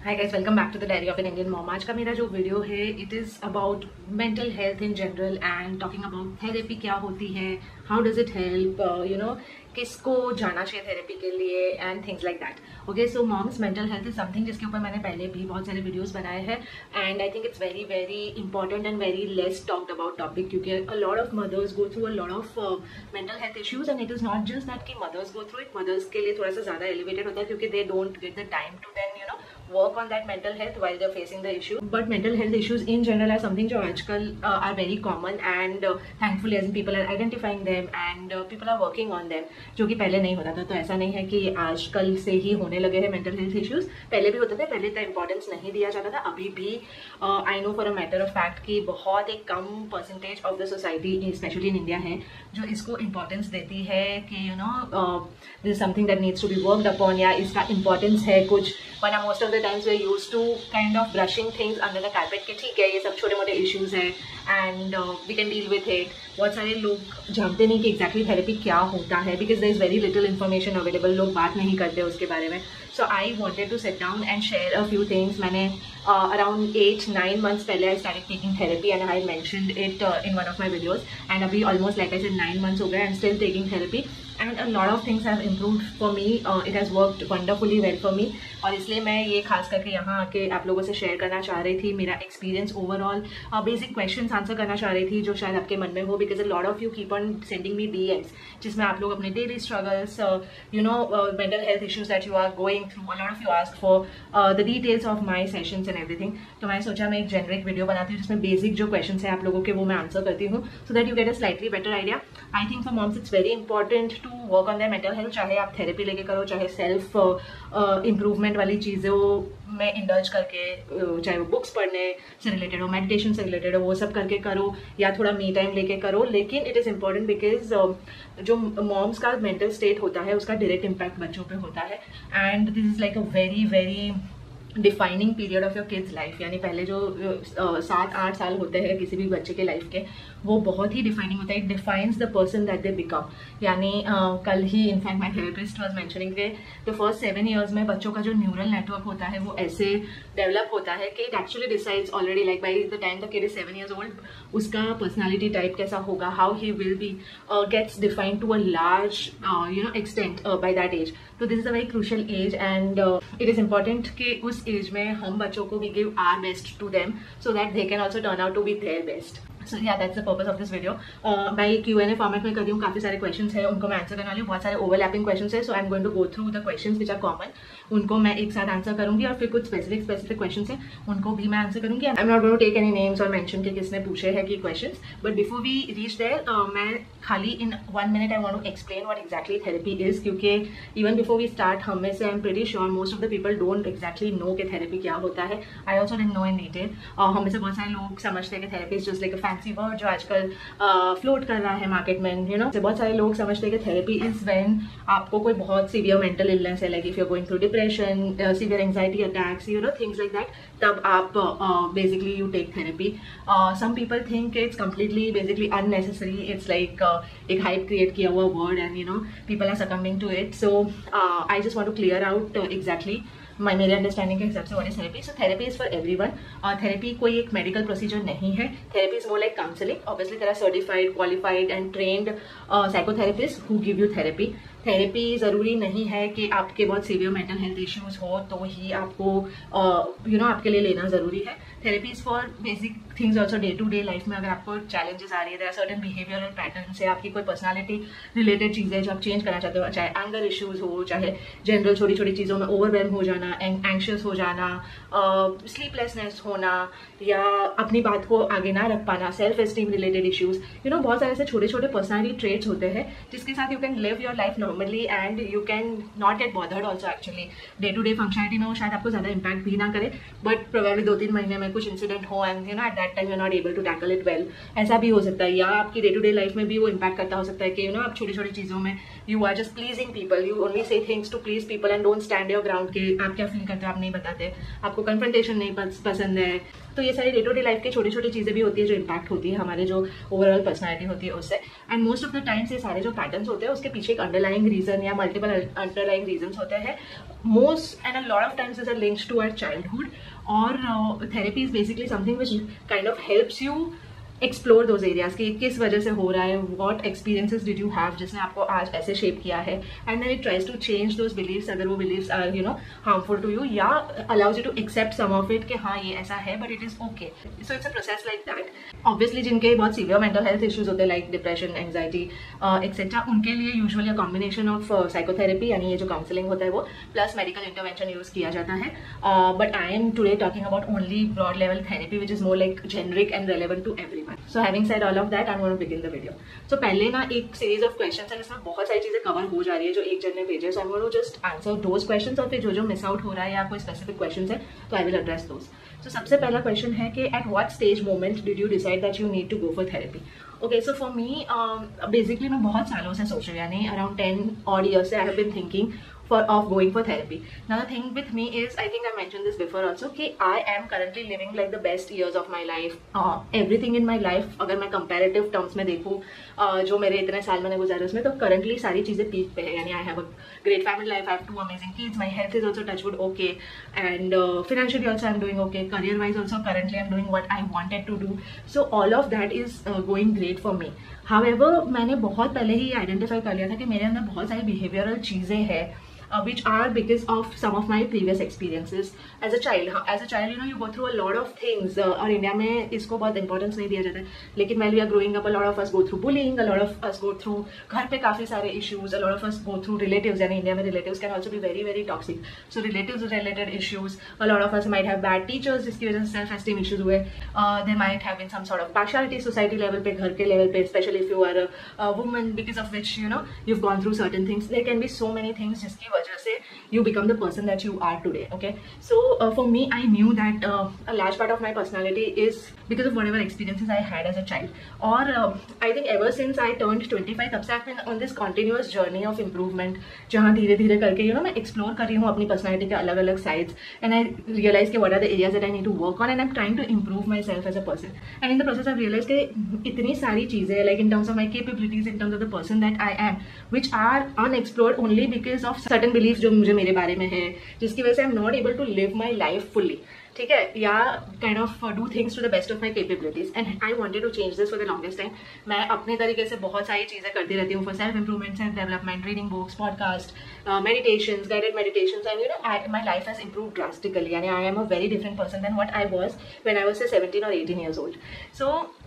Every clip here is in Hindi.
Hi guys, welcome back to the diary of an Indian mom. आज का मेरा जो वीडियो है it is about mental health in general and talking about therapy क्या होती है, हाउ डज इट हेल्प, किसको जाना चाहिए थेरेपी के लिए and things like that. Okay, so moms mental health is something जिसके ऊपर मैंने पहले भी बहुत सारे वीडियोस बनाए हैं and I think it's very very important and very less talked about topic, क्योंकि a lot of mothers go through a lot of mental health issues and it is not just that कि mothers go through it, mothers के लिए थोड़ा सा ज़्यादा एलिवेटेड होता है क्योंकि they don't get the time to then work on that mental health while they're facing the issue. But mental health issues in general are something जो आजकल are very common and thankfully as in people are identifying them and people are working on them, जो कि पहले नहीं होता था। तो ऐसा नहीं है कि आजकल से ही होने लगे हैं mental health issues, पहले भी होते थे, पहले इतना इंपॉर्टेंस नहीं दिया जाता था। अभी भी I know for a matter of fact कि बहुत एक कम percentage of the society specially in India है जो इसको इम्पोर्टेंस देती है कि this is something that needs to be worked upon, या इसका इम्पोर्टेंस है कुछ। वरना most of the times we are used to kind of brushing things under the carpet कि ठीक है ये सब छोटे मोटे इश्यूज हैं and we can deal with it. बहुत सारे लोग जानते नहीं कि एग्जैक्टली थेरेपी क्या होता है because there is very little information available, लोग बात नहीं करते उसके बारे में। So I wanted to sit down and share a few things. मैंने अराउंड 8-9 months पहले I started taking therapy and I mentioned it in one of my videos and अभी almost like I said 9 months हो गए and still taking therapy and a lot of things have improved for me. It has worked wonderfully well for me और इसलिए मैं ये खास करके यहाँ आके आप लोगों से शेयर करना चाह रही थी, मेरा experience overall, basic questions answer करना चाह रही थी जो शायद आपके मन में हो because a lot of you keep on sending me DMs जिसमें आप लोग अपने daily struggles, mental health issues that you are going through, a lot of you ask for the details of my sessions and everything. तो मैं सोचा मैं एक जेनरिक वीडियो बनाती हूँ जिसमें बेसिक जो क्वेश्चन है आप लोगों के वो मैं आंसर करती हूँ so that you get a slightly better idea. I think for moms it's very important to work on their mental health, चाहे आप थेरेपी लेके करो, चाहे सेल्फ इम्प्रूवमेंट वाली चीज़ों में इंडल्ज करके, चाहे वो बुक्स पढ़ने से रिलेटेड हो, मेडिटेशन से रिलेटेड हो, वो सब करके करो या थोड़ा मी टाइम लेके करो। लेकिन इट इज़ इम्पॉर्टेंट बिकॉज जो मॉम्स का मेंटल स्टेट होता है उसका डायरेक्ट इम्पैक्ट बच्चों पे होता है and this is like a very very defining period of your kids life. यानी पहले जो 7-8 साल होते हैं किसी भी बच्चे के लाइफ के, वो बहुत ही डिफाइनिंग होता है। It defines the person that they become. यानी कल ही in fact my therapist was mentioning के द फर्स्ट 7 years में बच्चों का जो न्यूरल नेटवर्क होता है वो ऐसे डेवलप होता है कि it actually decides already like by the time the kid is 7 years old उसका पर्सनैलिटी टाइप कैसा होगा, how he will be gets defined to a large extent by that age. तो this is a very crucial age and it is important कि उस एज में हम बच्चों को we give our best to them so that they can also turn out to be their best. So या that's the purpose of this video. मैं Q&A फॉर्मेट में कर रही हूँ, काफ़ी सारे क्वेश्चंस हैं उनको मैं आंसर करने वाली हूँ, बहुत सारे ओवरलैपिंग क्वेश्चंस है। So I am going to go through the questions which are common, उनको मैं एक साथ आंसर करूंगी और फिर कुछ स्पेसिफिक क्वेश्चंस हैं उनको भी मैं आंसर करूंगी। I am not going to take any names और मेंशन कि किसने पूछे हैं कि questions, but before we reach there मैं खाली in 1 minute I want to explain what exactly therapy is, क्योंकि इवन बिफोर वी स्टार्ट हम में से I am pretty sure most of the people don't exactly know कि थेरेपी क्या होता है। I also didn't know in detail. हम में से बहुत सारे लोग समझते हैं कि therapy is just like a fancy word जो आजकल फ्लोट कर रहा है मार्केट में, बहुत सारे लोग समझते हैं कि थेरेपी इज व्हेन आपको कोई बहुत सीवियर मेंटल इलनेस है, like if you are going through depression, severe anxiety attacks, things like that, तब आप basically you take therapy. Some people think it's completely basically unnecessary, it's like एक हाइप क्रिएट किया हुआ word and people are succumbing to it. So I just want to clear out exactly मेरे अंडरस्टैंडिंग के हिसाब से what is therapy. So therapy is for everyone. Therapy कोई एक मेडिकल प्रोसीजर नहीं है, therapy is more like counselling. Obviously there are certified, qualified and trained psychotherapist who give you therapy. Therapy ज़रूरी नहीं है कि आपके बहुत सीवियर मेंटल हेल्थ इश्यूज हो तो ही आपको आपके लिए लेना ज़रूरी है। Therapy is for basic things also day to day life में। अगर आपको चैलेंजेस आ रही है, there are certain behavioural pattern से, आपकी कोई पर्सनालिटी रिलेटेड चीज़ें जो आप चेंज करना चाहते हो, चाहे एंगर इश्यूज हो, चाहे जनरल छोटी छोटी चीज़ों में ओवरवेल्म हो जाना, एंग्शियस हो जाना, स्लीपलेसनेस होना, या अपनी बात को आगे ना रख पाना, सेल्फ एस्टीम रिलेटेड इश्यूज, बहुत सारे ऐसे छोटे छोटे पर्सनैलिटी ट्रेट्स होते हैं जिसके साथ you can live your life normally and you can not get bothered also. Actually day to day functionality में वो शायद आपको ज़्यादा इंपैक्ट भी ना करे, बट प्रोबेबली 2-3 महीने में कुछ इंसिडेंट हो and at that time you are not able to tackle it well, ऐसा भी हो सकता है। या आपकी डे टू डे लाइफ में भी वो इंपैक्ट करता हो सकता है कि आप छोटी छोटी चीज़ों में you are just pleasing people, you only say things to please people and don't stand your ground के आप क्या फील करते हो आप नहीं बताते, आपको कन्फ्रंटेशन नहीं पसंद है। तो ये सारी डे टू डे लाइफ की छोटी छोटी चीज़ें भी होती है जो इम्पैक्ट होती है हमारे जो ओवरऑल पर्सनैलिटी होती है उससे। And most of the times ये सारे जो पैटर्न्स होते हैं उसके पीछे एक अंडरलाइंग अंडरलाइंग रीजन या मल्टीपल अंडरलाइंग रीजन होते हैं. Most and a lot of times is are linked to our childhood, और therapy is basically something which kind of helps you explore those areas कि किस वजह से हो रहा है, what experiences did you have जिसने आपको आज ऐसे शेप किया है, and then it tries to change those beliefs अगर वो beliefs are harmful to you, या allows you to accept some of it कि हाँ ये ऐसा है but it is okay. So it's a process like that. Obviously जिनके बहुत सीवियर मेंटल हेल्थ इश्यूज होते हैं लाइक डिप्रेशन, एंग्जाइटी एक्सेट्रा, उनके लिए usually a combination of psychotherapy यानी ये जो काउंसलिंग होता है वो प्लस मेडिकल इंटरवेंशन यूज किया जाता है. But I am today talking about only broad level therapy which is more like generic and relevant to everyone. So having said all of that, I'm going to begin the video. So पहले ना एक सीरीज ऑफ क्वेश्चंस है जिसमें बहुत सारी चीजें कवर हो जा रही है जो एक जन ने भेजे. So I'm going to just answer those questions, और फिर जो जो मिस आउट हो रहा है या कोई स्पेसिफिक क्वेश्चंस है तो I will address those. So सबसे पहला क्वेश्चन है कि at what stage moment did you decide that you need to go for therapy? Okay, so for me, basically मैं बहुत सालों से सोच रही हूँ, यानी around 10 odd years से I have been thinking of going for therapy. Now the thing with me is, I think I mentioned this before also, कि I am currently living like the best years of my life. Everything in my life, अगर मैं comparative terms में देखूँ जो मेरे इतने साल मैंने गुजारे उसमें, तो currently सारी चीज़ें पीक पे है. यानी I have a great family life, I have 2 amazing kids, my health is also touch wood okay, and financially also I'm doing okay, career wise also currently I'm doing what I wanted to do. So all of that is going great for me. However, मैंने बहुत पहले ही आइडेंटिफाई कर लिया था कि मेरे अंदर बहुत सारी बिहेवियरल चीज़ें हैं which are because of some of my previous experiences as a child. You go through a lot of things. और इंडिया में इसको बहुत इंपॉर्टेंस नहीं दिया जाता है, लेकिन while we are growing up, a lot of us go through bullying, a lot of us go through घर पे काफ़ी सारे issues, a lot of us go through relatives. यानी इंडिया में relatives can also be very very toxic. So relatives related issues, a lot of us might have bad teachers जिसकी वजह से self esteem issues हुए. There might have been some sort of partiality society level पे, घर के level पे, especially if you are a woman, because of which you've gone through certain things. There can be so many things जिसकी वजह से you become the person that you are today. Okay, so for me, I knew that a large part of my personality is because of whatever experiences I had as a child. Or I think ever since I turned 25, तब से I've been on this continuous journey of improvement, जहाँ धीरे धीरे करके मैं explore कर रही हूँ अपनी personality के अलग अलग sides, and I realize कि what are the areas that I need to work on, and I'm trying to improve myself as a person. And in the process I've realized कि इतनी सारी चीज़ें like in terms of my capabilities, in terms of the person that I am, which are unexplored only because of certain beliefs जो मुझे मेरे बारे में है, जिसकी वजह से I am not able to live my life fully. ठीक है, या kind of do things to the best of my capabilities, and I wanted to change this for the longest time. मैं अपने तरीके से बहुत सारी चीज़ें करती रहती हूँ for self improvement, self development, reading books, podcast, meditations, guided meditations, and my life has improved drastically. यानी I am a very different person than what I was when I was say 17 or 18 years old. So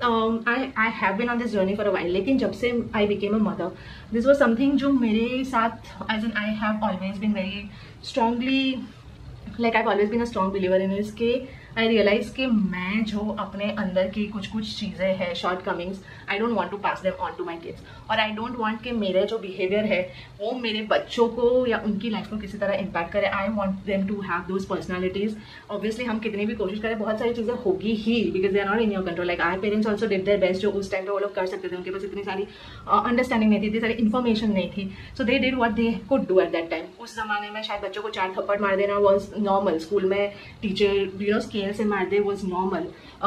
I have been on this journey for a while. लेकिन जब से I became a mother, this was something जो मेरे साथ, as in I have always been very strongly, like I've always been a strong believer in this कि आई रियलाइज कि मैं जो अपने अंदर की कुछ चीज़ें हैं, shortcomings, I don't want to pass them on to my kids, और आई डोंट वांट कि मेरे जो बिहेवियर है वो मेरे बच्चों को या उनकी लाइफ को किसी तरह इम्पैक्ट करे. I want them to have those personalities. Obviously हम कितनी भी कोशिश करें बहुत सारी चीज़ें होगी ही, because they are not in your control. Like our parents also did their best, जो उस टाइम पे वो लोग कर सकते थे, उनके पास इतनी सारी अंडरस्टैंडिंग नहीं थी, इतनी सारी इन्फॉर्मेशन नहीं थी. So they did what they could do at that time. उस जमाने में शायद बच्चों को 4 थप्पड़ मार देना वॉज नॉर्मल. स्कूल में टीचर स्केल से मार दे वॉज नॉर्मल.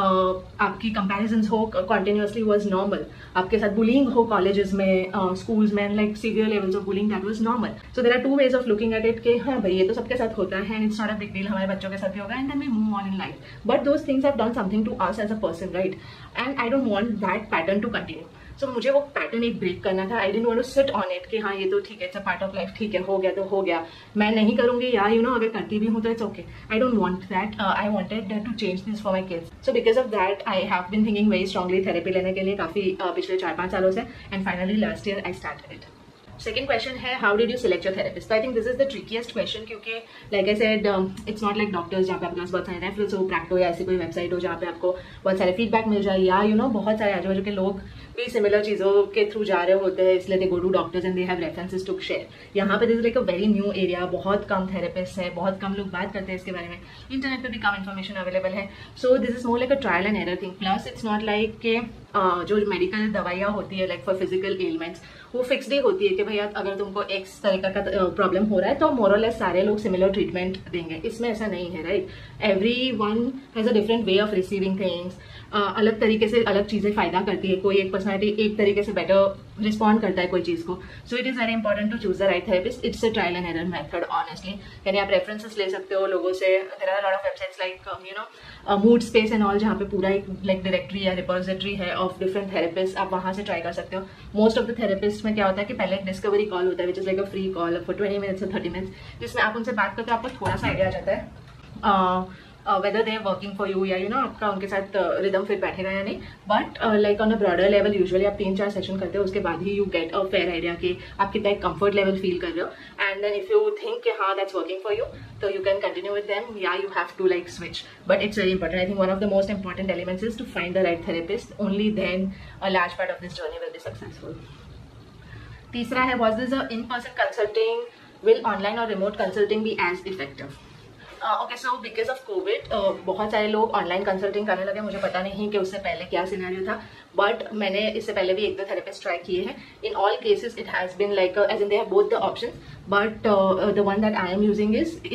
आपकी कंपैरिजन हो कॉन्टिन्यूसली वॉज नॉर्मल. आपके साथ बुलिंग हो कॉलेजेस में, स्कूल्स में, like severe levels of bullying, that was normal. So there are 2 ways of looking at it कि हाँ भाई ये तो सबके साथ होता है, it's not a big deal, हमारे बच्चों के साथ भी होगा, and then we move on in life. But those things have done something to us as a person, right? And I don't want that pattern to continue. So मुझे वो पैटर्न एक ब्रेक करना था. I didn't want to sit on it कि हाँ ये तो ठीक है, it's a part of life, ठीक है, हो गया तो हो गया, मैं नहीं करूंगी, या अगर करती भी हूँ तो it's okay. I don't want that. I wanted to change this for my kids. So because of that I have been thinking very strongly therapy लेने के लिए काफ़ी पिछले 4-5 सालों से, and finally last year I started it. Second question है, how did you select your therapist? I think this is the trickiest question, क्योंकि like I said it's not like doctors जहाँ पे आपके पास बहुत सारे रेफरेंस हो, प्रैक्टो या ऐसी कोई वेबसाइट हो जहाँ पे आपको बहुत सारे फीडबैक मिल जाए, या बहुत सारे आजू बाजू के लोग भी सिमिलर चीज़ों के थ्रू जा रहे होते हैं, इसलिए they go to doctors and they have references to share. यहाँ पे this is like a very new area, बहुत कम थेरेपिस्ट है, बहुत कम लोग बात करते हैं इसके बारे में, इंटरनेट पे भी कम इन्फॉर्मेशन अवेलेबल है. So this is more like a trial and error thing. Plus it's not like के जो मेडिकल दवाइयाँ होती है लाइक फॉर फिजिकल एलिमेंट्स, वो फिक्स्ड ही होती है कि भैया अगर तुमको एक्स तरीका का प्रॉब्लम हो रहा है तो मोर और लेस सारे लोग सिमिलर ट्रीटमेंट देंगे. इसमें ऐसा नहीं है, right? Everyone has a different way of receiving things. अलग तरीके से अलग चीज़ें फायदा करती है. कोई एक पर्सनैलिटी एक तरीके से बेटर रिस्पॉन्ड करता है कोई चीज़ को. So it is very important to choose the right therapist. It's a trial and error method honestly. यानी आप रेफरेंसेस ले सकते हो लोगों से. There are lot of websites like mood space and all, जहाँ पे पूरा एक लाइक डायरेक्टरी या रिपोजिटरी है ऑफ डिफरेंट थेरेपिस्ट. आप वहाँ से ट्राई कर सकते हो. मोस्ट ऑफ द थेरेपिस्ट में क्या होता है कि पहले एक डिस्कवरी कॉल होता है which is like a free call for 20 minutes और 30 मिनट्स, जिसमें आप उनसे बात करते हो. आपको थोड़ा सा आइडिया आ जाता है whether they are working for you या आपका उनके साथ रिदम फिट बैठेगा या नहीं. But like on a broader level usually आप 3-4 सेशन करते हो, उसके बाद ही you get a fair idea कि आप कितना एक कंफर्ट लेवल फील कर रहे हो. And then if you think कि हाँ दैट्स वर्किंग फॉर यू, तो you can continue with them या you have to like switch. But it's very important. I think one of the most important elements is to find the right therapist. Only then a large part of this journey will be successful. तीसरा है, was this a in person consulting, will online और remote consulting B as effective? Okay, so because of covid बहुत सारे लोग ऑनलाइन कंसल्टिंग करने लगे. मुझे पता नहीं कि उससे पहले क्या सिनेरियो था, बट मैंने इससे पहले भी 1-2 थेरेपिस्ट ट्राई किए हैं. In all cases it has been like as in they have both the options, but the one that I am using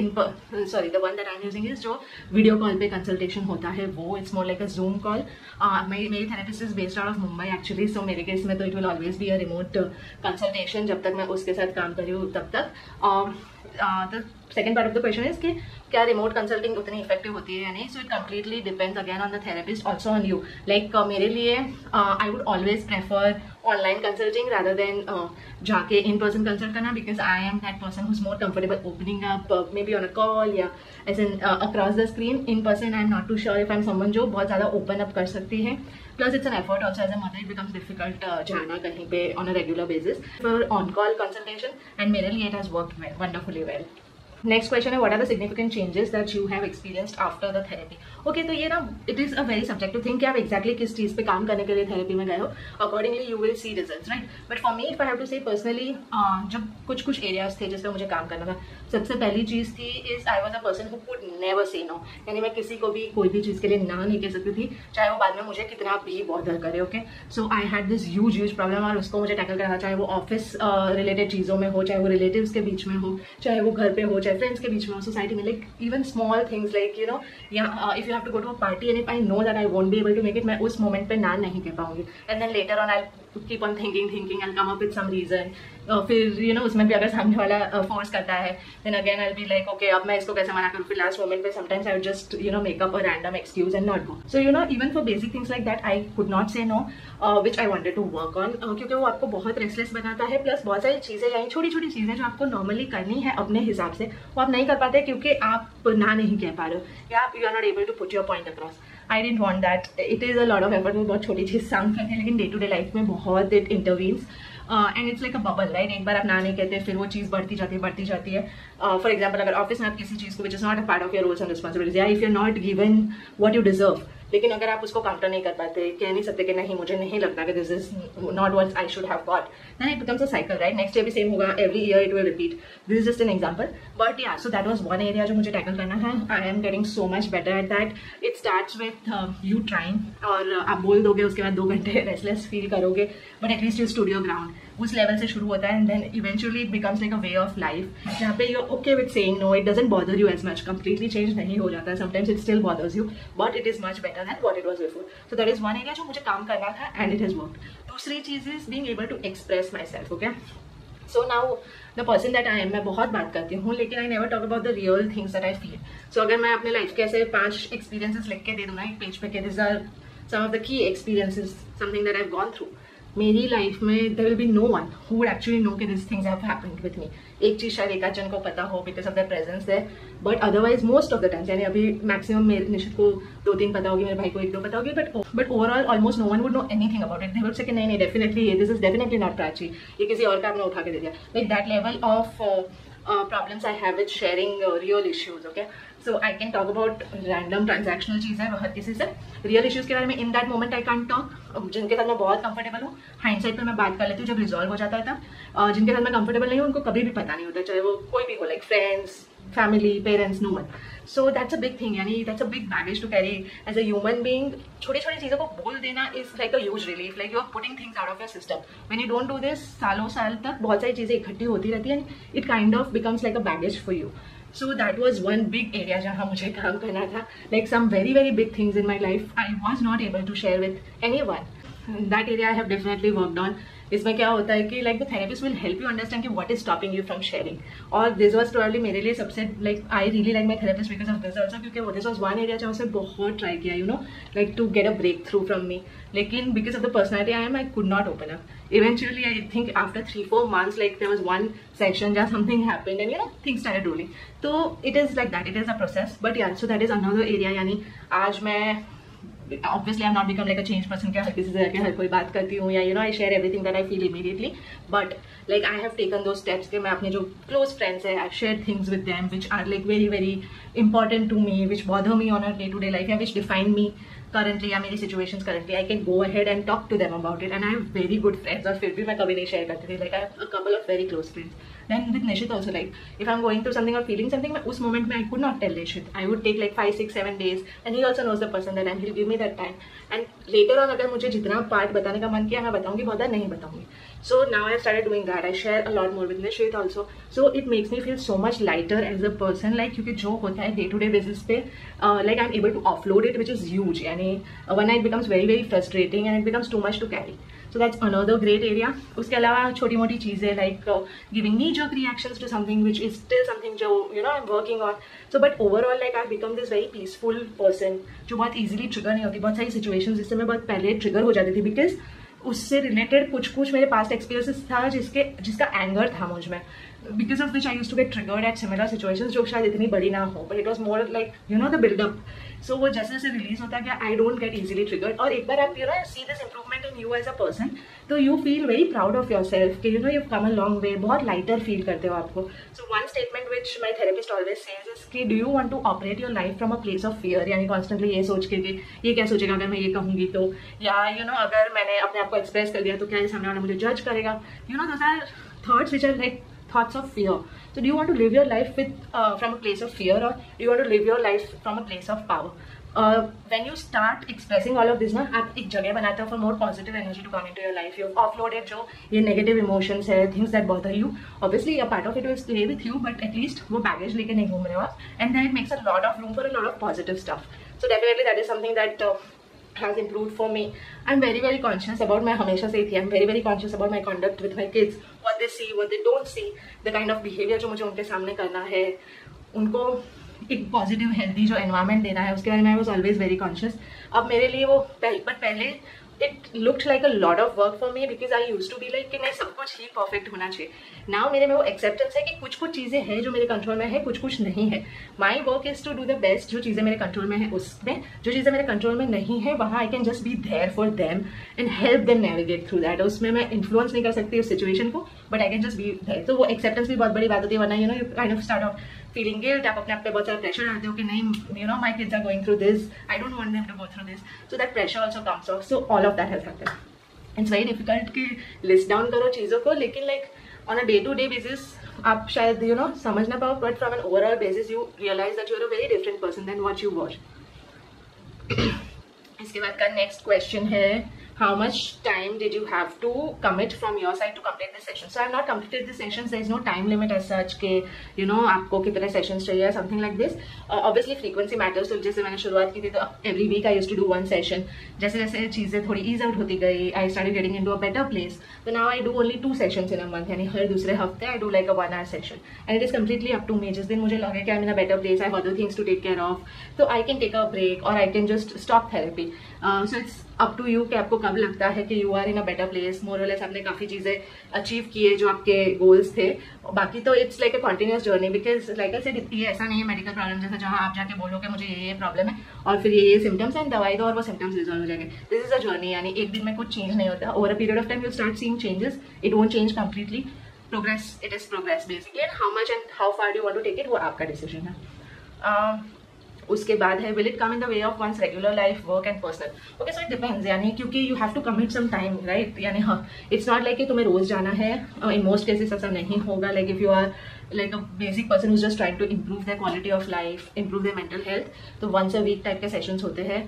is जो वीडियो कॉल पे कंसल्टेशन होता है वो. It's more like a Zoom call. मेरी therapist is based out of Mumbai actually. So मेरे केस में तो it will always be a remote consultation जब तक मैं उसके साथ काम कर रही हूँ तब तक. The second part of the question is कि क्या रिमोट कंसल्टिंग उतनी इफेक्टिव होती है या नहीं. So it completely depends again on the therapist, also on you. Like मेरे लिए I would always prefer online consulting rather than जाके इन पर्सन कंसल्ट करना, because I am that person who is more comfortable opening up maybe on a call या as an across the screen. In person I am not too sure if I am someone जो बहुत ज़्यादा ओपन अप कर सकती है. Plus it's an effort also. As a mother it becomes difficult जाना कहीं पे on a regular basis for on call consultation, and मेरे लिए it has worked wonderfully well. Next question है, what are the significant changes that you have experienced after the therapy? Okay, तो ये ना it is a very subjective thing कि आप एक्जैक्टली किस चीज़ पे काम करने के लिए थेरेपी में गए हो. Accordingly you will see results, right. But for me if I have to say personally, जब कुछ एरियाज थे जिस पे मुझे काम करना था, सबसे पहली चीज़ थी is I was a person who could never say no. यानी मैं किसी को भी कोई भी चीज़ के लिए ना नहीं कह सकती थी, चाहे वो बाद में मुझे कितना भी बॉदर करे. Okay, so I had this huge problem, और उसको मुझे टैकल करना, चाहे वो ऑफिस रिलेटेड चीज़ों में हो, चाहे वो रिलेटिव्स के बीच में हो, चाहे वो घर पे हो, चाहे फ्रेंड्स के बीच में हो, सोसाइटी में, like even small things like या if you have to go to a party and if I know that I won't be able to make it, मैं उस मोमेंट पे ना नहीं कह पाऊंगी. And then later on I keep on thinking I come up with some reason. फिर उसमें भी अगर सामने वाला फोर्स करता है, then again I be like okay, अब मैं इसको कैसे मना करूँ. फिर लास्ट मोमेंट पे sometimes I would just make up a random excuse and not go. So even for basic things like that I could not say no, which I wanted to work on, क्योंकि वो आपको बहुत रेस्टलेस बनाता है. प्लस बहुत सारी चीज़ें यानी छोटी छोटी चीज़ें जो आपको नॉर्मली करनी है अपने हिसाब से, वो आप नहीं कर पाते क्योंकि आप ना नहीं कह पा रहे हो या आप you are not able to put your point across. I didn't want that. It is a lot of effort. वो बहुत छोटी चीज़ साउंड करती है, लेकिन डे टू डे लाइफ में बहुत it intervenes. And it's like a bubble, right. एक बार आप ना नहीं कहते, फिर वो चीज़ बढ़ती जाती है. फॉर एग्जाम्पल, अगर ऑफिस में आप किसी चीज़ को which is not a part of your roles and responsibilities, या if you are not given what you deserve, लेकिन अगर आप उसको काउंटर नहीं कर पाते, कह नहीं सकते कि नहीं मुझे नहीं लगता कि this is not what I should have got, then it becomes a cycle, right. Next year भी सेम होगा, every year it will repeat. This is just an example. But yeah, so that was one area जो मुझे टैकल करना है. I am getting so much better at that. It starts with you trying, और आप बोल दोगे, उसके बाद 2 घंटे रेस्टलेस फील करोगे, but at least you studio ground उस लेवल से शुरू होता है. And then eventually it becomes like a way of life, जहाँ पे you are okay with saying no. It doesn't bother you as much. Completely change नहीं हो जाता है. Sometimes it still bothers you, but it is much better than what it was before. So that is one area जो मुझे काम करना था, एंड इट हैज वर्कड. दूसरी चीज is being able to express myself. Okay, so now the person that I am, मैं बहुत बात करती हूँ, लेकिन I never talk about the real things that I feel. So अगर मैं अपने लाइफ के ऐसे 5 एक्सपीरियंसेस लिख के दे दूँ ना एक पेज पे कि this are some of the key experiences, something that I have gone through, मेरी लाइफ में there will be no one who would actually know कि this things have happened with me. एक चीज़ शायद एक जन को पता हो because of the presence there, but otherwise most of the times, यानी अभी मैक्सिमम मेरे निश्चित को 2-3 पता होगी, मेरे भाई को 1-2 पता होगी, but overall almost no one would know anything about it. They would say कि नहीं definitely this is definitely not Prachi, ये किसी और का आपने उठा के दे दिया. Like that level of problems I have with sharing real issues. Okay, so I can talk about random transactional चीज़ें हर किसी से. रियल इश्यूज़ के बारे में in that moment I can talk. जिनके साथ मैं बहुत कंफर्टेबल हूँ, हाइंडसाइट पे मैं बात कर लेती हूँ जब रिजॉल्व हो जाता है तब. जिनके साथ मैं कंफर्टेबल नहीं हूँ, उनको कभी भी पता नहीं होता, चाहे वो कोई भी हो, like friends, family, parents, no one. So that's a big thing, यानी that's a big baggage to carry as a human being. छोटी छोटी चीज़ों को बोल देना is like a huge relief, like you are putting things out of your system. When you don't do this, सालों साल तक बहुत सारी चीज़ें इकट्ठी होती रहती हैं, it kind of becomes like a baggage for you. So that was one big area जहाँ मुझे काम करना था. Like some very very big things in my life, I was not able to share with anyone. That area I have definitely worked on. इसमें क्या होता है कि like the therapist will help you understand कि what is stopping you from sharing. और दिस वाज प्रोबब्ली मेरे लिए सबसे like I really like my therapist because of this also, क्योंकि दिस वाज वन एरिया जहाँ उसने बहुत ट्राई किया you know like to get a breakthrough from me. लेकिन because of the personality I am, I could not open up. Eventually, I think after 3-4 months, like there was one section where something happened and you know things started rolling. So it is like that. It is a process. But yeah, so that is another area. यानी आज मैं obviously I'm not become like a changed person कि हर किसी से जाके हर कोई बात करती हूँ या you know I share everything that I feel immediately. But like I have taken those steps कि मैं अपने जो close friends है I've shared things with them which are like very very important to me, which bother me on a day-to-day life, which define me currently या मेरी situations currently. I can go ahead and talk to them about it and I have very good friends और फिर भी मैं कभी नहीं share करती थी. Like I have a couple of very close friends. Then with Nishit also, like if I'm going through something or feeling something, मैं उस moment में I could not tell Nishit. I would take like 5, 6, 7 days and he also knows the person that and he'll give me that time. And later on अगर मुझे जितना part बताने का मन किया मैं बताऊँगी, बहुत बार नहीं बताऊँगी. So now I started doing that. I share a lot more with Nishit also. So it makes me feel so much lighter as a person. Like क्योंकि जो होता है day to day basis पे like I'm able to offload it, which is huge. यानी one night becomes very very frustrating and it becomes too much to carry. So that's another great area. उसके अलावा छोटी मोटी चीज़ें like giving knee-jerk reactions to something which is still something जो you know I'm working on. So but overall like I've become this very peaceful person जो बहुत easily trigger नहीं होती. बहुत सारी situations जिससे मैं बहुत पहले trigger हो जाती थी because उससे रिलेटेड कुछ मेरे पास्ट एक्सपीरियंसेस था जिसका एंगर था मुझ में, because of which I used to get triggered at similar situations जो शायद इतनी बड़ी ना हो, but it was more like you know the buildup. So वो जैसे जैसे रिलीज होता है I don't get easily triggered. और एक बार आप you know see this improvement in you as a person तो you feel very proud of yourself कि you know you come a long way, बहुत लाइटर फील करते हो आपको. So one statement which my therapist always says is कि do you want to operate your life from a place of fear, यानी कॉन्स्टेंटली ये सोच के कि ये क्या सोचेगा अगर मैं ये कहूँगी तो, या यू नो अगर मैंने अपने आप को एक्सप्रेस कर दिया तो क्या ये सामने वाला मुझे जज करेगा. You know those are thoughts which are like thoughts of fear. So do you want to live your life with from a place of fear, or do you want to live your life from a place of power? When you start expressing all of this ना, आप एक जगह बनाते हो for more positive energy to come into your life. You've offloaded जो ये negative emotions है, things that bother you. Obviously a part of it will stay with you, but at least वो baggage लेके नहीं घूम रहे हो आप. And then it makes a lot of room for a lot of positive stuff. So definitely that is something that has improved for me. I'm very very conscious about मैं हमेशा से ही थी. I'm very very conscious about my conduct with my kids, what they see, what they don't see, the kind of behavior जो मुझे उनके सामने करना है, उनको एक पॉजिटिव हेल्दी जो एनवायरनमेंट देना है उसके बारे में I was always very conscious. अब मेरे लिए वो पहले it looked like a lot of work for me because I used to be like कि नहीं सब कुछ ही परफेक्ट होना चाहिए. Now मेरे में वो एक्सेप्टेंस है कि कुछ चीज़ें हैं जो मेरे कंट्रोल में है, कुछ नहीं है. My work is to do the best. जो चीज़ें मेरे कंट्रोल में है उसमें, जो चीज़ें मेरे कंट्रोल में नहीं है वहाँ I can just be there for them and help them navigate through that. उसमें मैं इन्फ्लुएंस नहीं कर सकती उस सिचुएशन को, but I can just be there. तो वो एक्सेप्टेंस भी बहुत बड़ी बात होती है, वरना you know you kind of start off feeling guilt. आप अपने आप पे बहुत सारा प्रेशर डालते हो कि नहीं you know my kids are going through this, I don't want them to go through this. So that pressure also comes off. So all of that has happened. It's very difficult कि list down करो चीज़ों को, लेकिन like on a day to day basis आप शायद you know समझ ना पाओ, but from an overall basis you realize that you are a very different person than what you were. इसके बाद का next question है how much time did you have to commit from your side to complete this session? So I have not completed this sessions. There is no time limit as such के you know आपको कितने sessions चाहिए something like this. Obviously frequency matters. तो जैसे मैंने शुरुआत की थी तो every week I used to do one session. जैसे जैसे चीज़ें थोड़ी ease out होती गई, I started getting into a better place. So now I do only 2 sessions in a month. यानी हर दूसरे हफ्ते I do like a 1 hour session. And it is completely up to me. जिस दिन मुझे लगे कि I'm in a better place, I have other things to take care of, so I can take a break or I can just stop therapy. So it's up to you कि आपको कब लगता है कि you are in a better place. More or less आपने काफ़ी चीज़ें अचीव किए जो आपके गोल्स थे. बाकी तो it's like a continuous journey, because like I said ये ऐसा नहीं है मेडिकल प्रॉब्लम जैसा जहाँ आप जाके बोलो कि मुझे ये प्रॉब्लम है और फिर ये सिम्टम्स एंड दवाई दो और वो सिम्टम्स रिजॉल्व हो जाएंगे. दिस इज अ जर्नी, यानी एक दिन में कुछ चेंज नहीं होता. Over a period of time you start seeing changes. It won't change completely. Progress, it is progress basically, and how much and how far do want to take it वो आपका डिसीजन है. उसके बाद है will it come in the way of one's regular life, work and personal. Okay, so it depends, यानी क्योंकि you have to commit some time, right. यानी हाँ, इट्स नॉट लाइक कि तुम्हें रोज जाना है. इन मोस्ट केसेस ऐसा नहीं होगा. Like if you are like a basic person who just trying to improve their quality of life, improve their mental health, तो वंस अ वीक टाइप के सेशंस होते हैं.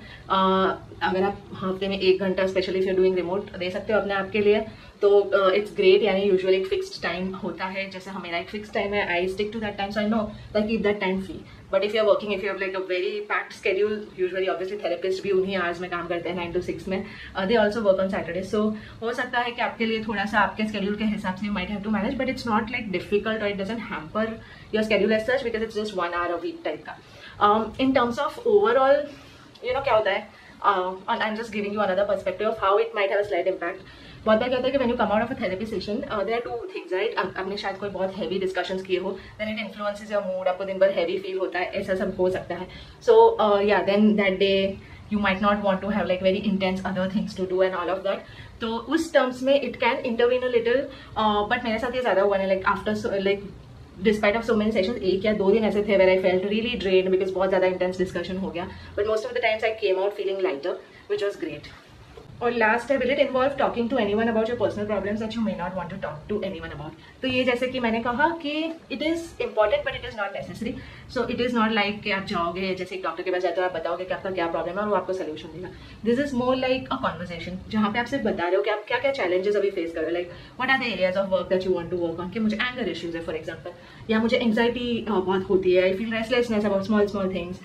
अगर आप हफ्ते में 1 घंटा specially if you doing remote दे सकते हो अपने आप के लिए, तो इट्स ग्रेट. यानी यूजुअली एक फिक्स्ड टाइम होता है, जैसे मेरा एक फिक्स टाइम है, I stick to that time, so I know that keep that time free. But if you are working, if you have like a very packed schedule, usually obviously therapist भी उन्हीं आवर्स में काम करते हैं 9 to 6 में, they also work on Saturday. So हो सकता है कि आपके लिए थोड़ा सा आपके स्केड्यूल के हिसाब से you might have to manage, but it's not like difficult और it doesn't hamper your schedule as such, because it's just 1 hour a week type का. इन टर्म्स ऑफ ओवरऑल क्या होता है, and I'm just giving you another perspective of how it might have a slight impact. बहुत बार क्या होता है कि when you come out of a therapy session, there are 2 things, right? आपने शायद कोई बहुत heavy discussions किए हो, then it influences your mood, आपको दिन भर heavy feel होता है, ऐसा सब हो सकता है. So yeah, then that day you might not want to have like very intense other things to do and all of that. तो उस terms में it can intervene a little, but मेरे साथ ये ज़्यादा हुआ है, like after like despite of so many sessions, 1 या 2 दिन ऐसे थे where I felt really drained because बहुत ज़्यादा इंटेंस डिस्कशन हो गया, but most of the times I came out feeling lighter, which was great. और लास्ट है, will it involve talking to anyone about your personal problems that you may not want to talk to anyone about. तो ये जैसे कि मैंने कहा कि it is important but it is not necessary. So it is not like कि आप जाओगे जैसे एक डॉक्टर के पास जाते हो, आप बताओगे कि आपका क्या प्रॉब्लम है और वो आपको सोल्यूशन देगा. This is more like a conversation जहाँ पे आप सिर्फ बता रहे हो कि आप क्या क्या चैलेंजेस अभी फेस कर रहे हो, like what are the areas of work that you want to work on. कि मुझे एंगर इश्यूज है फॉर एग्जाम्पल, या मुझे एंग्जाइटी बहुत होती है, I feel restlessness about small small things,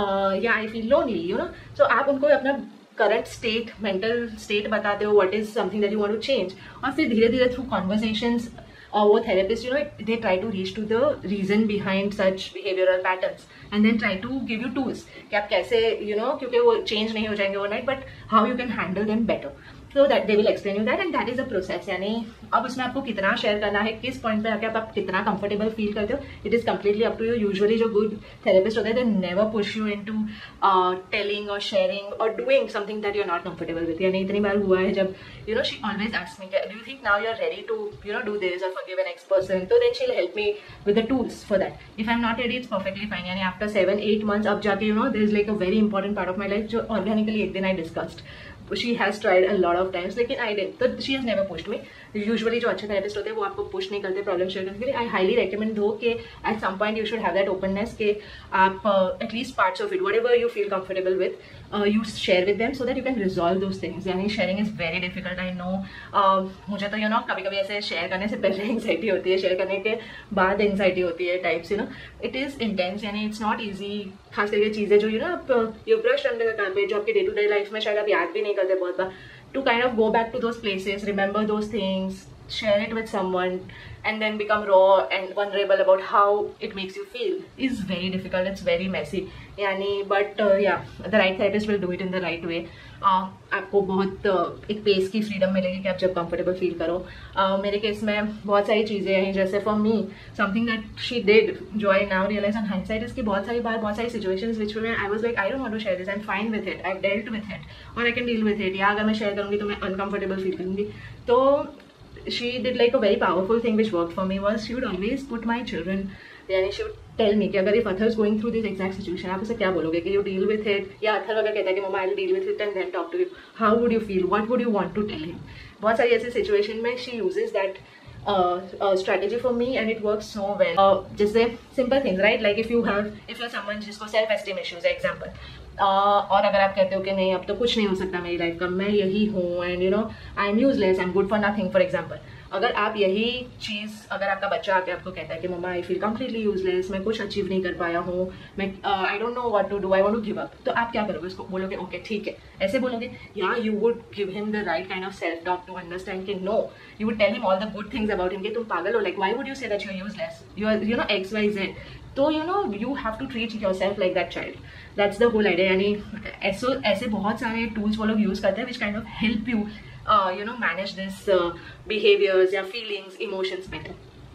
या आई फील लोनली, सो आप उनको अपना करंट स्टेट, मेंटल स्टेट बताते हो, what is something that you want to change, और फिर धीरे धीरे थ्रू कॉन्वर्सेशंस वो therapist they try to reach to the reason behind such behavioural patterns and then try to give you tools कि आप कैसे क्योंकि वो चेंज नहीं हो जाएंगे overnight, but how you can handle them better. So that they will explain you that and that is a process. यानी अब उसमें आपको कितना शेयर करना है, किस पॉइंट पे आके आप कितना कंफर्टेबल फील करते हो, it is completely up to you. Usually जो गुड थेरेपिस्ट होते हैं they never push you into telling और शेयरिंग और doing something that you are not comfortable with. यानी इतनी बार हुआ है जब she always asks me, do you think now you are ready to do this और फॉरगिव एन एक्स पर्सन, तो then she will help me with the tools for that. If I am not ready, it's perfectly fine. यानी आफ्टर 7-8 months अब जाके there is like a very important part of my life जो ऑर्गेनिकली एक दिन I discussed. She has tried a lot of times, लेकिन I didn't. तो she has never pushed me. Usually जो अच्छे थेरेपिस्ट होते हैं वो आपको पुश नहीं करते प्रॉब्लम शेयर करने के लिए. I highly recommend though कि at some point you should have that openness कि आप at least parts of it, whatever you feel comfortable with, you share with them so that you can resolve those things. यानी sharing is very difficult, I know. मुझे तो कभी कभी ऐसे शेयर करने से पहले एंग्जाइटी होती है, शेयर करने के बाद एंग्जाइटी होती है टाइप्स. It is intense. यानी इट्स नॉट ईजी. खास करके चीज़ें जो आप you brush under the carpet, जो आपकी डे टू डे लाइफ में शायद आप याद भी नहीं करते बहुत बार, to kind of go back to those places, remember those things, share it with someone and then become raw and vulnerable about how it makes you feel is very difficult. It's very messy. यानी but yeah, the right therapist will do it in the right way. आपको बहुत एक पेस की फ्रीडम मिलेगी कि आप जब कंफर्टेबल फील करो. मेरे केस में बहुत सारी चीज़ें हैं, जैसे for me something that she did जो I now realise on hindsight is कि बहुत सारी बार बहुत सारी सिचुएशंस विच में I was like I don't want to share this, I am fine with it, I have dealt with it और I can deal with it, या अगर मैं शेयर करूँगी तो मैं अनकंफर्टेबल फील करूँगी. तो she did like a very powerful thing which worked for me was she would always put my children, यानी she would tell me कि अगर if Athar is going through this exact situation आप उसे क्या बोलोगे कि you deal with it, या अथर अगर कहता है कि मम्मा I'll deal with it and then talk to you, how would you feel, what would you want to tell him. बहुत सारी ऐसी situation में she uses that strategy for me and it works so well. जैसे simple things, right, like if you're someone जिसको self esteem issues है example, और अगर आप कहते हो कि नहीं अब तो कुछ नहीं हो सकता मेरी लाइफ का, मैं यही हूँ and I am useless, I am good for nothing for example, अगर आप यही चीज़ अगर आपका बच्चा आके आपको कहता है कि मम्मा आई फील कम्प्लीटली यूजलेस, मैं कुछ अचीव नहीं कर पाया हूँ, मैं I don't know what to do, I want to give up, तो आप क्या करोगे? उसको बोलोगे ओके ठीक है, ऐसे बोलोगे, या you would give him the right kind of self talk to understand कि no, you would tell him all the good things about him कि तुम पागल हो, like why would you say that you are useless, you are XYZ. तो you have to treat yourself like that child. That's the whole idea. यानी ऐसे बहुत सारे tools वो लोग use करते हैं which kind of help you manage this behaviors या feelings, emotions better.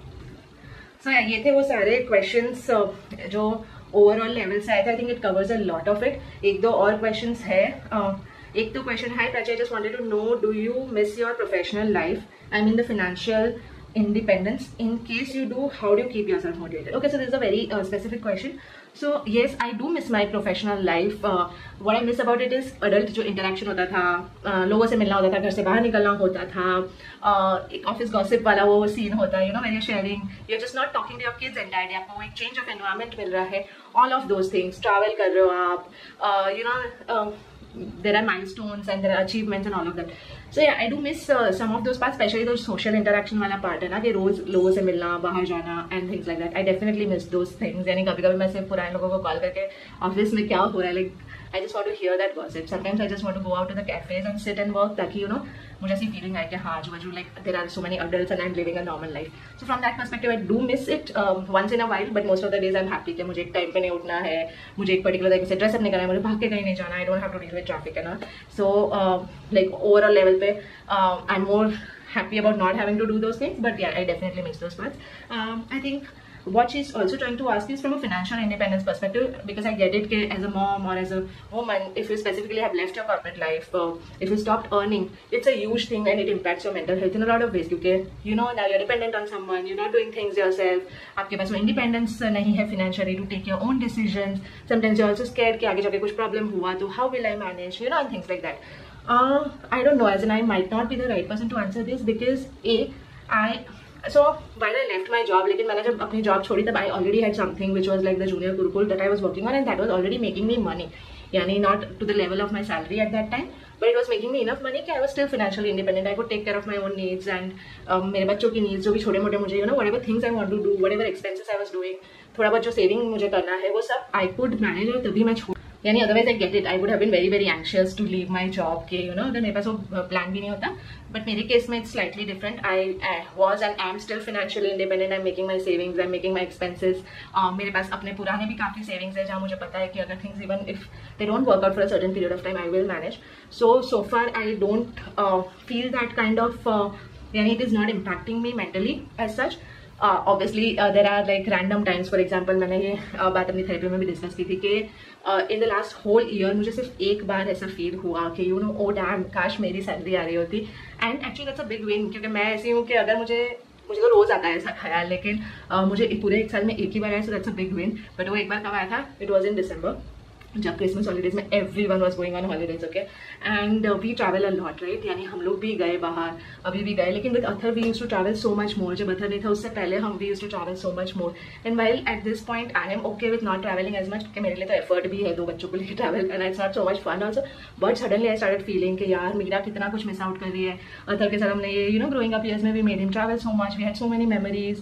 So yeah, ये थे वो सारे questions जो overall level से आए थे. I think it covers a lot of it. एक दो और questions है. एक तो question है, Prachi, I just wanted to know, do you miss your professional life? I mean the financial independence. In case you do, how do you keep yourself motivated? Okay, so this is a very specific question. So yes, I do miss my professional life. What I miss about it is adult जो इंटरेक्शन होता था, लोगों से मिलना होता था, घर से बाहर निकलना होता था, एक ऑफिस गॉसिप वाला वो सीन होता है, you know, when you sharing, you just not talking to your kids entire day, आपको एक चेंज ऑफ एनवायरमेंट मिल रहा है, all of those things, travel कर रहे हो आप, you know, there are milestones and there are achievements and all of that. So yeah, I do miss some of those parts, especially those social interaction वाला part है ना, कि रोज लोगों से मिलना, बाहर जाना and things like that. I definitely miss those things. यानी कभी-कभी मैं सिर्फ पुराने लोगों को कॉल करके ऑफिस में क्या हो रहा है, like I just want to hear that gossip. Sometimes I just want to go out to the cafes and sit and work, ताकि you know मुझे ऐसी फीलिंग आए कि हाँ आजू बाजू like there are so many adults and I'm living a normal life. So from that perspective I do miss it once in a while, but most of the days I'm happy कि मुझे एक टाइम पे नहीं उठना है, मुझे एक पर्टिकुलर तरीके से ड्रेसअप नहीं करना है, मुझे भाग के कहीं नहीं जाना, I don't have to deal with traffic है ना. So like overall level पे I'm more happy about not having to do those things, but yeah, I definitely miss those parts. I think what she's also trying to ask is from a financial independence perspective, because I get it as a mom or as a woman, if you specifically have left your corporate life, if you stopped earning, it's a huge thing and it impacts your mental health in a lot of ways, because you know now you're dependent on someone, you're not doing things yourself, आपके पास वो independence नहीं है financially to take your own decisions. Sometimes you're also scared कि आगे जाके कुछ problem हुआ तो how will I manage, you know, and things like that. I don't know, as in I might not be the right person to answer this, because so while I left my job, लेकिन मैंने जब अपनी जॉब छोड़ी तब I already had something which was like the junior Gurukul that I was working on, and that was already making me money. यानी not to the level of my salary at that time, but it was making me enough money कि I was still financially independent. I could take care of my own needs and मेरे बच्चों की needs जो भी छोटे मोटे मुझे, you know, whatever things I want to do, whatever expenses I was doing, थोड़ा बहुत जो saving मुझे करना है वो सब I could manage, और तभी मैं छोड़, यानी otherwise I get it, I would have been very very anxious to leave my job के, यू नो, अगर मेरे पास वो प्लान भी नहीं होता. बट मेरे केस में it's slightly different. I was and I am still financially independent. I am making my savings, I am making my expenses. मेरे पास अपने पुराने भी काफ़ी सेविंग्स है जहाँ मुझे पता है कि अगर things even if they don't work out for a certain period of time I will manage. So far I don't feel that kind of, यानी it is not impacting me mentally as such. Obviously there are like random times, for example मैंने ये बात अपनी थेरेपी में भी डिस्कस की थी कि in the last whole year मुझे सिर्फ एक बार ऐसा फील हुआ कि you know, oh damn, काश मेरी सैलरी आ रही होती. And actually that's a big win, क्योंकि मैं ऐसी हूँ कि अगर मुझे तो रोज आता है ऐसा ख्याल, लेकिन मुझे पूरे एक साल में एक ही बार आया, so that's a big win. But वो एक बार कब आया था, इट वॉज इन दिसंबर, जब क्रिसमस हॉलीडेज में everyone was going on holidays. Okay, and we travel a lot, right, यानी हम लोग भी गए बाहर, अभी भी गए, लेकिन with Athar we used to travel so much more. जब अथर नहीं था उससे पहले हम we used to travel so much more. And while at this point I am okay with not travelling as much, क्योंकि मेरे लिए तो एफर्ट भी है दो बच्चों को लेकर ट्रैवल करना, it's not so much fun also. But suddenly I started feeling कि यार मीरा कितना कुछ मिस आउट कर रही है. अथर के साथ हमने ये, you know, growing up years में we made him travel so much, we had so many memories.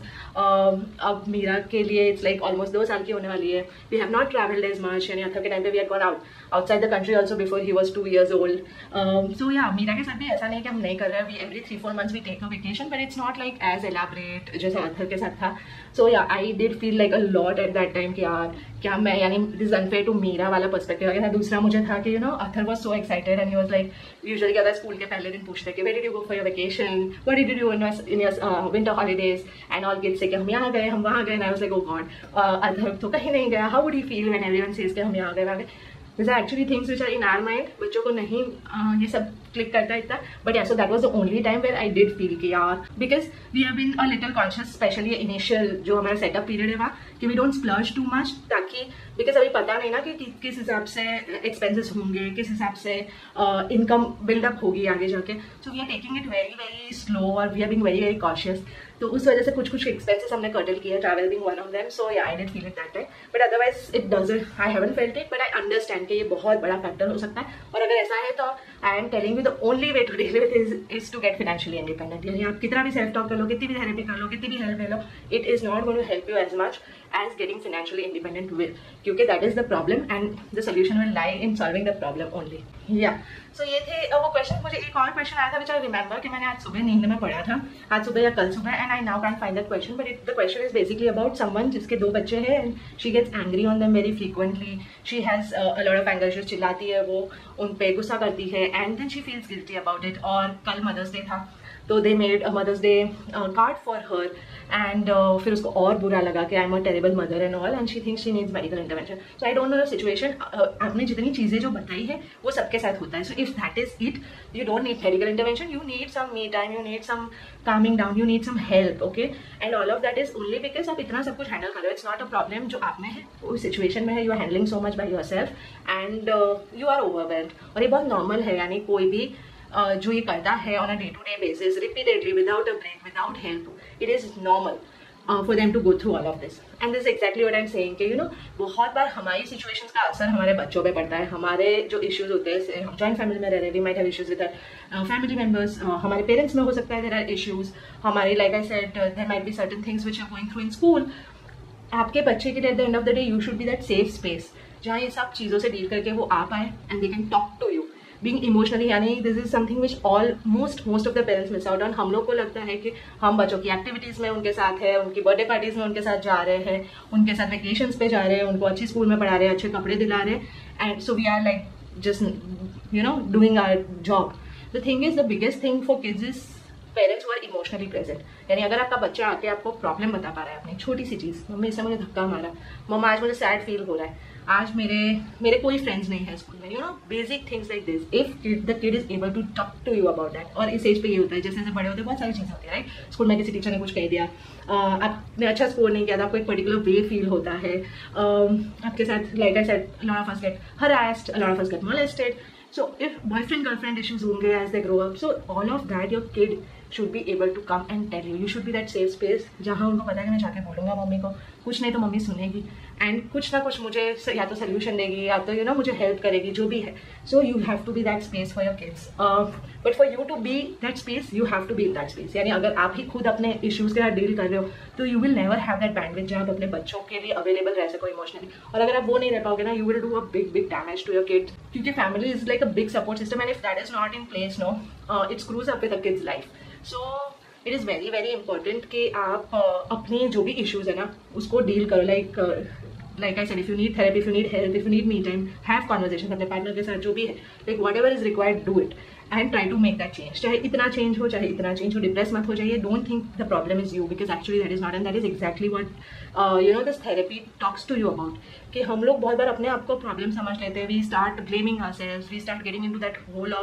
अब मीरा के लिए इट्स लाइक ऑलमोस्ट 2 साल की होने वाली है. We have not travelled as much, यानी अथर के टाइम पे we had gone outside the country also before he was 2 years old. So yeah, Meera के साथ भी ऐसा नहीं कि हम नहीं कर रहे हैं. We every 3-4 months we take a vacation, but it's not like as elaborate जैसे अथर के साथ था. So yeah, I did feel like a lot at that time कि यार क्या मैं, यानी this is unfair to Meera वाला पर्सपेक्टिव आ गया था. दूसरा मुझे था कि you know, Athar was so excited and he was like, usually क्या था, स्कूल के पहले दिन पूछते कि where did you go for your vacation, what did you do in your winter holidays and all kids से कि हम यहाँ गए, हम वहाँ गए. And I was like, oh god, Athar तो कहीं नहीं गया. How would he feel when everyone says कि हम यहाँ गए, वहाँ गए. These are actually things which are in our mind. बच्चों को नहीं ये सब क्लिक करता इतना. But yeah, so that was the only time where I did feel कि यार, because we have been a little conscious, especially initial जो हमारा setup period है वहाँ, कि we don't splurge too much, ताकि because अभी पता नहीं ना कि किस हिसाब से expenses होंगे, किस हिसाब से income build up होगी आगे जाके. So we are taking it very very slow, और we are being very very cautious. तो उस वजह से कुछ एक्सपेंसेस हमने कर्टल किया, travel being one of them. So yeah I did feel it that time, but otherwise it doesn't, I haven't felt it, but I understand कि ये बहुत बड़ा फैक्टर हो सकता है. और अगर ऐसा है तो I am telling you the only way to deal with is to get financially independent. यानी आप कितना भी सेल्फ टॉक कर लो, कितनी भी थेरेपी कर लो, कितनी भी हेल्प ले लो, it is not going to help you as much as getting financially independent will, क्योंकि that is the problem and the solution will lie in solving the problem only. Yeah, so ये थे वो क्वेश्चन. मुझे एक और क्वेश्चन आया था which I remember कि मैंने आज सुबह नींद में पढ़ा था, आज सुबह या कल सुबह, and I now can't find that question, but the question is basically about someone जिसके 2 बच्चे हैं and she gets angry on them very frequently. She has a lot of anger issues, चिल्लाती है, वो उन पे गुस्सा करती है, and then she feels guilty about it. और कल मदर्स डे था, तो they made Mother's Day card for her and फिर उसको और बुरा लगा कि I am a terrible mother and all and she thinks she needs medical intervention. So I don't know the situation. आपने जितनी चीज़ें जो बताई है वो सबके साथ होता है. So if that is it, you don't need medical intervention, you need some me time, you need some calming down, you need some help, okay? And all of that is only because आप इतना सब कुछ handle कर रहे हो. It's not a problem जो आप में है, वो situation में है, you are handling so much by yourself and you are overwhelmed. और ये बहुत normal है. यानी कोई भी जो ये करता है on a day to day basis repeatedly without a break, without help, it is normal for them to go through all of this. And this is exactly what I'm saying कि बहुत बार हमारी situations का असर हमारे बच्चों पे पड़ता है. हमारे जो issues होते हैं, हम joint family में रह रहे हैं, we might have issues with our family members. हमारे parents में हो सकता है there are issues. हमारे like I said there might be certain things which are going through in school. आपके बच्चे के लिए at the end of the day you should be that safe space जहाँ ये सब चीज़ों से डील करके वो आ पाए and they can talk to you. Being emotionally, यानी this is something which most of the parents miss out on. हम लोग को लगता है कि हम बच्चों की एक्टिविटीज़ में उनके साथ है, उनकी बर्थडे पार्टीज में उनके साथ जा रहे हैं, उनके साथ वेकेशंस पे जा रहे हैं, उनको अच्छी स्कूल में पढ़ा रहे हैं, अच्छे कपड़े दिला रहे हैं, and so we are like just doing our job. The thing is the biggest thing for kids is parents who are emotionally present. यानी अगर आपका बच्चा आके आपको प्रॉब्लम बता पा रहा है अपनी छोटी सी चीज़, मम्मी इससे मुझे धक्का मारा, मम्मा आज मुझे सैड फील हो रहा है, आज मेरे कोई फ्रेंड्स नहीं है स्कूल में, basic things like this. If the kid is able to talk to you about that. और इस एज पे ये होता है, जैसे जैसे बड़े होते हैं बहुत सारी चीज़ें होती है, राइट? स्कूल में किसी टीचर ने कुछ कह दिया, आपने अच्छा स्कोर नहीं किया था, आपको एक पर्टिकुलर वे फील होता है, आपके साथ like I said a lot of us get harassed, a lot of us get molested. So if boyfriend girlfriend issues होंगे as they grow up, so all of that your kid should be able to come and tell you. You should be that safe space जहाँ उनको पता है कि मैं जाके बोलूँगा मम्मी को, कुछ नहीं तो मम्मी सुनेगी एंड कुछ ना कुछ मुझे या तो सोल्यूशन देगी या तो मुझे हेल्प करेगी, जो भी है. So you have to be that space for your kids. But for you to be that space you have to be in that space. यानी अगर आप ही खुद अपने इश्यूज़ के साथ डील कर रहे हो तो you will never have that bandwidth जहाँ आप अपने बच्चों के लिए अवेलेबल रह सको इमोशनली. और अगर आप वो नहीं रह पाओगे ना, you will do a big damage to your kids, क्योंकि family is like a big support system and if that is not in place it screws up with a kid's life. So it is very very important कि आप अपने जो भी इश्यूज़ है ना उसको डील करो. like I said, if you need therapy, if you need help, if you need me time, have conversations अपने पार्टनर के साथ, जो भी है, like whatever is required, do it and try to make that change. चाहे इतना change हो, चाहे इतना change हो, डिप्रेस मत हो जाइए. Don't think the problem is you, because actually that is not, and that is exactly what this therapy talks to you about. कि हम लोग बहुत बार अपने आप को प्रॉब्लम समझ लेते हैं. We start blaming ourselves, we start getting into that hole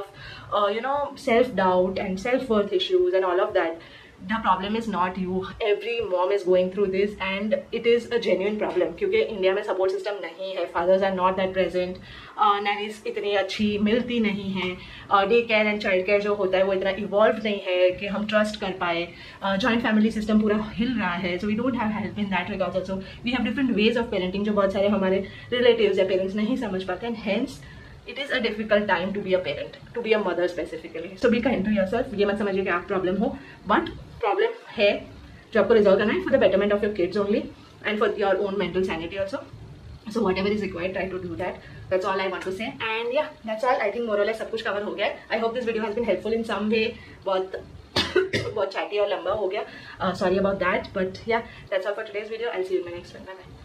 of self doubt and self worth issues and all of that. The problem is not you. Every mom is going through this and it is a genuine problem क्योंकि इंडिया में सपोर्ट सिस्टम नहीं है. Fathers are not that present, nannies इतनी अच्छी मिलती नहीं है, day care and child care जो होता है वो इतना इवॉल्व नहीं है कि हम ट्रस्ट कर पाए. जॉइंट फैमिली सिस्टम पूरा हिल रहा है, so we don't have help in that regards. Also we have different ways of parenting जो बहुत सारे हमारे रिलेटिव्स या पेरेंट्स नहीं समझ पाते, and hence it is a difficult time to be a parent, to be a mother specifically. So be kind to yourself. ये मत समझिए कि आप प्रॉब्लम हो, बट प्रॉब्लम है जो आपको रिजॉल्व करना है for the betterment of your kids only and for your own mental sanity also. So whatever is required, try to do that. That's all I want to say. And yeah, that's all. I think more or less सब कुछ cover हो गया. I hope this video has been helpful in some way. बहुत chatty और लंबा हो गया. Sorry about that, but yeah, that's all for today's video. I'll see you in my next one. Bye bye.